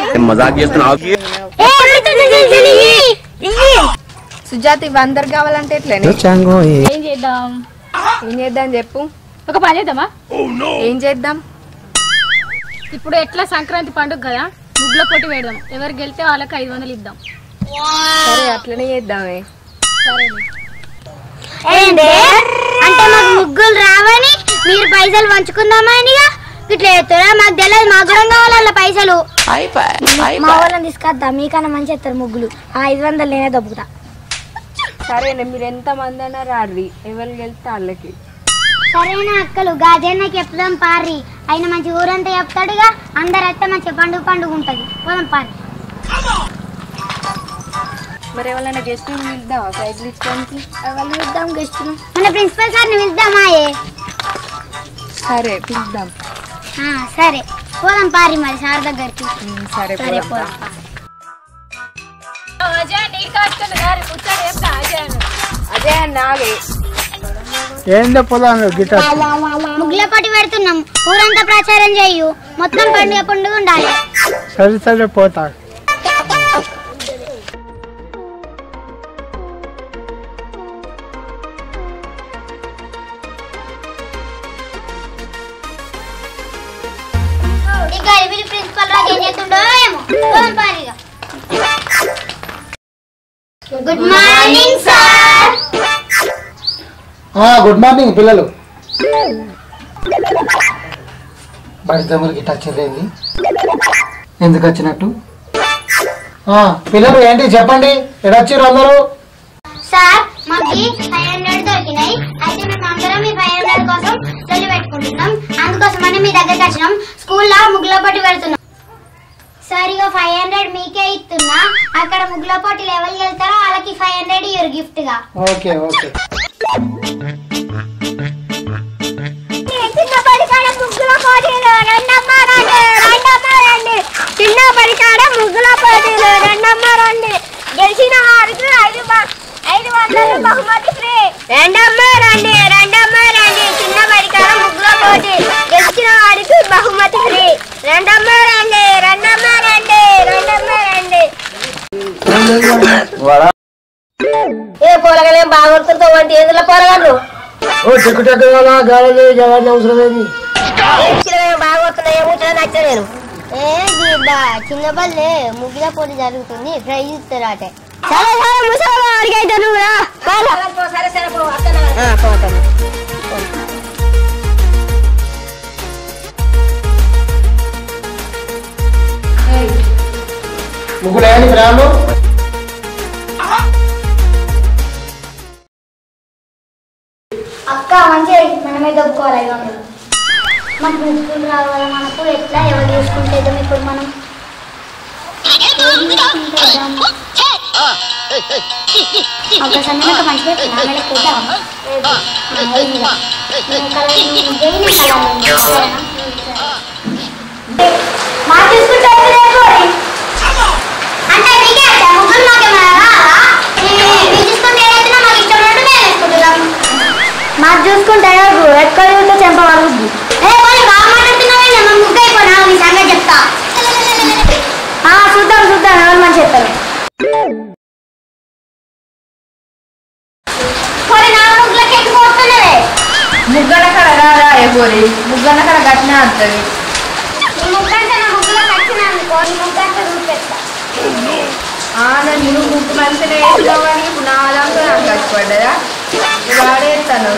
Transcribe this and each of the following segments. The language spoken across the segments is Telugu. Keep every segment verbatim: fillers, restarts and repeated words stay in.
మజాక్ చేస్తున్నావు. సుజాత ఇవి అందరు కావాలంటే ఎట్లనే ఏం చేద్దాం ఏం చేద్దాం చెప్పు. ఒక పని చేద్దామా? ఏం చేద్దాం? ఇప్పుడు ఎట్లా సంక్రాంతి పండుగ కదా, ముగ్గుల పోటీ పెడదాం. ఎవరికి గెలితే వాళ్ళకి ఐదు వందలు ఇద్దాం. సరే అట్లనే చేద్దామే. అంటే మాకు ముగ్గులు రావని మీరు పైసలు పంచుకుందామని ఇట్లా చెప్తారా? మాకు తెలియదు, మాకు కూడా కావాలి పైసలు. మా వాళ్ళని తీసుకొద్దాం, మీకన్నా మంచి చేస్తారు ముగ్గులు. ఆ ఐదు వందలు నేనే దొబ్బుతా. సరేనా, మీరు ఎంత మంది అన్నా రారి, ఎవరు గెలిస్తే వాళ్ళకి. సరేనా అక్కలు, గాజన్నకి చెప్దాం పారి. ఆయన మంచి ఊరంతా చెప్తాడుగా, అందరు అయితే మంచి పండుగ పండుగ ఉంటది. పోదాం పారి. మరి ఎవరైనా గెస్ట్ పిలుద్దాం సైకిల్ ఇచ్చడానికి. ఎవరు పిలుద్దాం గెస్ట్? మన ప్రిన్సిపల్ సార్ని పిలుద్దామా? సరే పిలుద్దాం. సరే పోదాం పారి మరి సార్ దగ్గరికి. సరే పోదాం. అదే నాగే ఏందో పొలాలు గిటార్ ముగ్గుల పోటీ పెడుతున్నాం, ఊరంతా ప్రచారం చేయు. మొత్తం పండుగ పండుగ ఉండాలి. సరే సరే పోతా. ప్రిన్సిపల్ రాజు ఏం చేస్తుండో ఏమో. పారిగా. Good morning sir. Good morning పిల్లలు. బడి దమ్ములకి టచ్ అయ్యింది, ఎందుకు వచ్చినట్టు? పిల్లలు ఏంటి చెప్పండి, ఎడొచ్చారు అందరూ? సార్ మాకు ఫైవ్ హండ్రెడ్ దొరికినాయి. అయితే మేము అందరం మీ ఫైవ్ హండ్రెడ్ కోసం లొల్లి పెట్టుకుంటున్నాం. అందుకోసమని మీ దగ్గరికి వచ్చినాం. స్కూల్లో ముగ్గుల పోటీ పెడుతున్నాం సార్. ఇక ఫైవ్ హండ్రెడ్ మీకే ఇస్తున్నా. అక్కడ ముగ్గుల పోటీలు ఎవరు వెళ్తారో వాళ్ళకి ఫైవ్ హండ్రెడ్ ఇయ్యరు గిఫ్ట్ గా. Okay okay. చిన్న పరికాడ ముగ్గుల పోటీలు రెండమ్మ రండి, రెండమ్మ రండి. చిన్న పరికాడ ముగ్గుల పోటీలు రెండమ్మ రండి. గెలిచిన వారికి ఐదు ఐదు వందలు బహుమతి ఫ్రీ. రెండమ్మ రండి, రెండమ్మ రండి. చిన్న పరికాడ ముగ్గుల పోటీ, గెలిచిన వారికి బహుమతి ఫ్రీ. రెండమ్మ రండి, రెండమ్మ రండి, రెండమ్మ రండి. ఏ పొలగలేం బాగొడుతుందో వంటి ఎందులో పొలగలు ఓ చెక్కు టెక్కు గాలి గవాడి అవసరం ఏమి బాగొడుతున్నాయి ముచ్చట నచ్చలేను. ఏ గీడ్డా చిన్న పల్లె ముగ్గుల పోటీ జరుగుతుంది, ప్రైజ్ ఇస్తారట. సరే సరే ముసలి వాడికి అయితే నువ్వు రా. సరే సరే పోతాను. ముగ్గురు ఏంటి గ్రాము? అక్క మంచిగా మనమే దొబ్బుకోవాలి ఐదు వందలు. మన ప్రిన్సిపల్ రావాలి మనకు. ఎట్లా ఎవరు చూసుకుంటేద్దాం ఇప్పుడు మనం? ఒకసారి నాకు మంచిగా కొద్దాం. మా చూసుకుంటే అంటే మీకే ముగ్గురు మాకేమన్నా మీరు చూసుకుంటే ఏదైతే మాకు ఇష్టం మేము వేసుకుంటున్నాం. మాకు చూసుకుంటే ఎక్కువ చూస్తే చెంప పడుద్ది. ఏ పోనీ బాగా మాట్లాడుతున్నామే, మా ముగ్గు అయిపోయినా మీ సంగతి చెప్తా. చూద్దాం చూద్దాం ఎవరు మంచి చెప్తారు. ముగ్గన కడ రాదా పోరి, ముగ్గన కడ గట్టిన అంటది. నువ్వు ముగ్గు మంచిగా వేసినావు కానీ ఇప్పుడు నా దాంట్లో నాకు కష్టపడ్డదా వాడేస్తాను.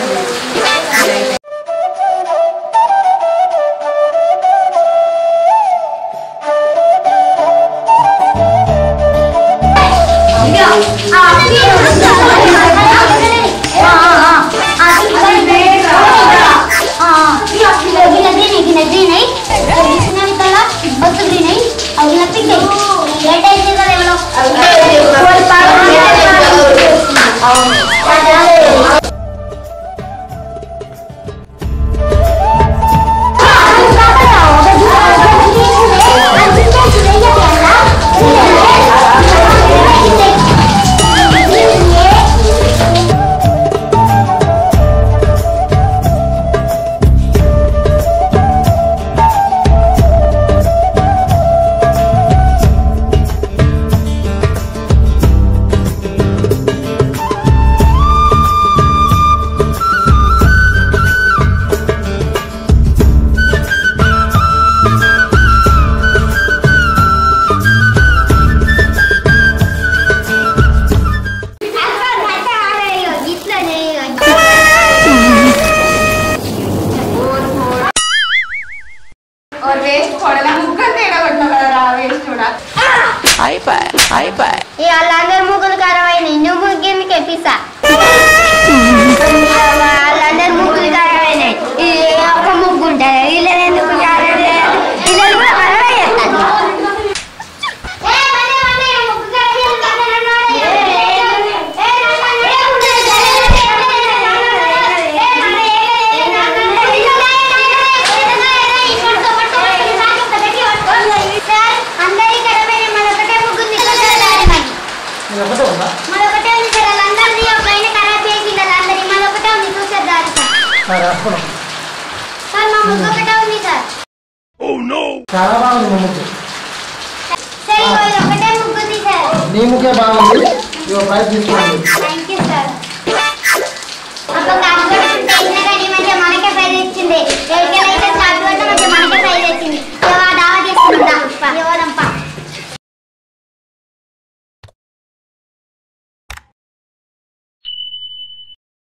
Yeah. మరి వేస్ట్ కొడలా ముగ్గురు తేడా కొట్టినా కదా రా వేస్ట్ కూడా అయిపోయి అయిపోయి వాళ్ళందరూ ముగ్గులు ఖరాబ్ అయినాయి నువ్వు ముగ్గురికి ఎప్పిస్తా వాళ్ళందరూ ముగ్గులు ఖరాబ్ అయినాయి ఒక ముగ్గు ఉంటుంది వీళ్ళని ఎందుకు వీళ్ళని కూడా ఖరాబ్ చేస్తాను చాలా బాగుంది మా ముగ్గు సరే ఒకటే ముగ్గు తీసారు నీ ముగ్గే బాగుంది ఇవ్వ ప్రైజ్ తీసుకోండి